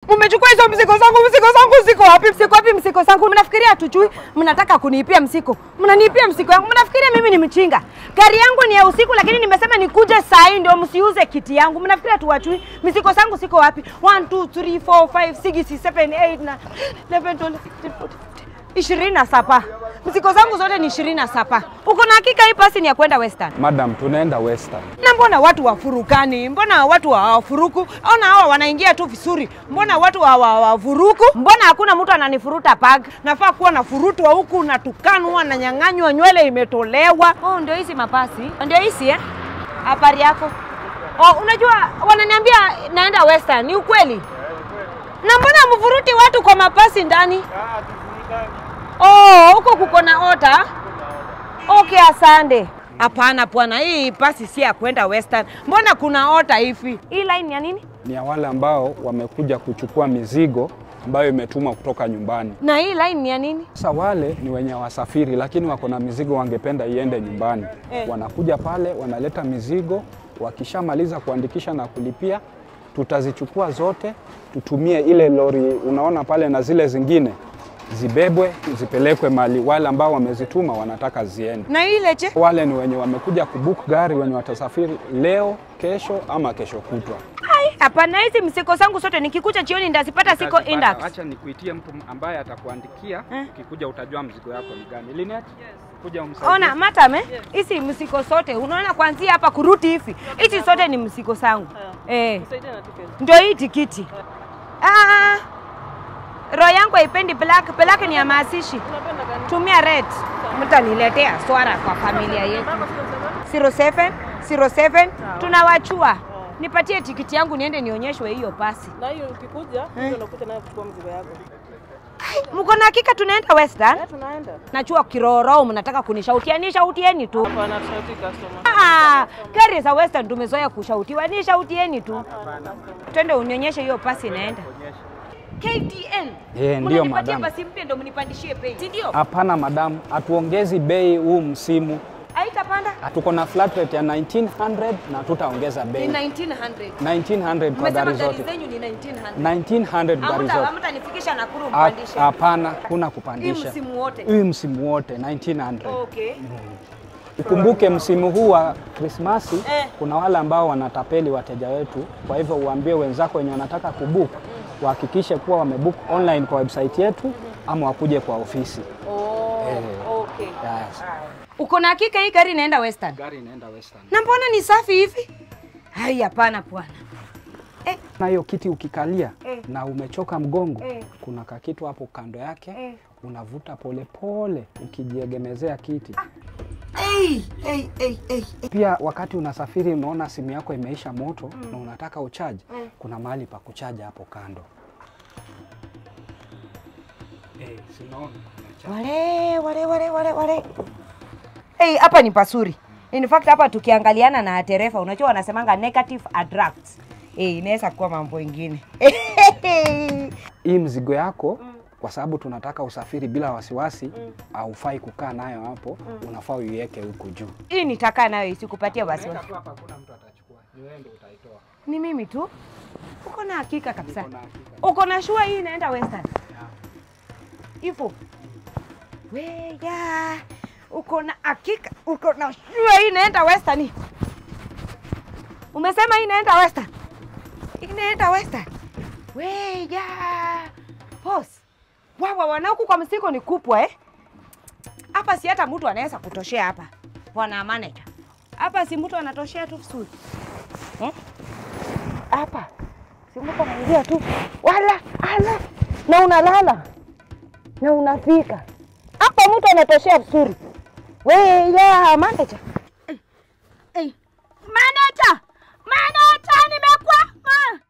Mmechukua hizo mzigo zangu ziko wapi? Mzigo zangu. Mnafikiria hatujui? Mnataka kunipia mzigo. Mnanipia mzigo yangu. Mnafikiria mimi ni mchinga? Gari yangu ni ya usiku lakini nimesema nikuje saa hii ndio msiuze kiti yangu. Mnafikiria tuwachui? Mzigo zangu ziko wapi? 1 2 3 4 5 6 7 8 na 11 12 27. Mzigo zangu zote ni 27. Uko na hakika hii pasi ni ya kwenda Western? Madam, tunaenda Western. Na mbona watu wafurukani? Mbona watu hawafuruku? Ona hawa wanaingia tu vizuri. Mbona watu hawafuruku? Mbona hakuna mtu ananifuruta pag? Nafaa kuwa na furutwa huku na tukanwa na nyang'anywa nywele imetolewa. Oh, ndio hizi mapasi. Ndio hizi Habari yako? Oh, unajua wananiambia naenda Western. Ni ukweli? Na mbona mvuruti watu kwa mapasi ndani? Oh, huko kuko na ota? Okay, asante. Hapana bwana, hii pasi si ya kwenda Western. Mbona kuna ota hivi? Hii line ya nini? Ni ya wale ambao wamekuja kuchukua mizigo ambayo imetumwa kutoka nyumbani. Na hii line ni ya nini? Sasa wale ni wenye wasafiri lakini wako na mizigo wangependa iende nyumbani. Wanakuja pale, wanaleta mizigo, wakishamaliza kuandikisha na kulipia, tutazichukua zote, tutumie ile lori unaona pale na zile zingine. Zibebwe, zipelekwe mali wale ambao wamezituma wanataka ziende. Na ile je? Wale ni wenye wamekuja kubook gari wenye watasafiri leo, kesho ama kesho kutwa. Hapana, hizi msiko zangu zote nikikuja jioni ndazipata siko index. Acha nikuitie mtu ambaye atakuandikia, ukikuja utajua mzigo yako ni gani. Linet? Kuja umsaidie. Ona, matame, hizi msiko zote unaona kuanzia hapa kuruti hivi. Hizi zote ni msiko zangu. Msaidie na tiketi. Ndio hii tikiti. Roho yangu haipendi black ni ya maasishi. Unapenda gani? Tumia red. Mtaniletea swara kwa familia yetu. 07 tunawachua. Nipatie tikiti yangu niende nionyeshwe hiyo pasi. Na hiyo ukikuja ndio unakuta nayo kuchukua mzigo yako. Mko na hakika tunaenda Western? Tunaenda. Najua kiroro mnataka kunishautia, nishautieni tu. Hapana, tunashauti customer. Gari za Western tumezoea kushautiwa, nishautieni tu. Twende unionyeshe hiyo pasi inaenda. KTN. Ndio madam. Basi mpya ndio mnipandishie bei, si ndio? Hapana madam, hatuongezi bei huu msimu. Haitapanda? Tuko na flat rate ya 1900 na tutaongeza bei. Ni 1900. 1900 kwa gari zote. Mmesema gari zenyu ni 1900. 1900 gari zote. Hamtanifikisha Nakuru mpandisha. Hapana, kuna kupandisha. Hii msimu wote. Hii msimu wote 1900. Okay. Ukumbuke msimu huu wa Krismasi kuna wale ambao wanatapeli wateja wetu. Kwa hivyo uambie wenzako wenye wanataka kubook wahakikishe kuwa wamebook online kwa website yetu ama wakuje kwa ofisi. Okay. Yes. Uko na hakika hii gari inaenda Western? Gari inaenda Western. Na mbona ni safi hivi? Hai, hapana bwana. Na hiyo kiti ukikalia na umechoka mgongo, kuna kakitu hapo kando yake, unavuta pole pole ukijiegemezea kiti. Pia wakati unasafiri unaona simu yako imeisha moto na unataka uchaji, kuna mahali pa kuchaja hapo kando. Wale. Hapa ni pasuri. In fact hapa tukiangaliana na dereva unajua wanasemanga negative attracts. Inaweza kuwa mambo mengine. Hii mzigo yako kwa sababu tunataka usafiri bila wasiwasi, haufai kukaa nayo hapo, unafaa uiweke huko juu. Hii nitakaa nayo isikupatie wasiwasi. Hapa hakuna mtu atachukua. Ni wewe ndio utaitoa. Ni mimi tu. Uko na hakika kabisa? Uko na sure hii inaenda Western? Hivyo. Weya. Uko na hakika? Uko na sure hii inaenda Western? Umesema hii inaenda Western? Inaenda Western. Weya. Boss. Wanauku kwa msiko ni kupwa Hapa si hata mtu anaweza kutoshea hapa. Bwana manager. Hapa si mtu anatoshea tu vizuri. Hapa. Si mtu anaingia tu. Wala, na unalala. Na unafika. Hapa mtu anatoshea vizuri. Wewe manager. Manager, nimekwama.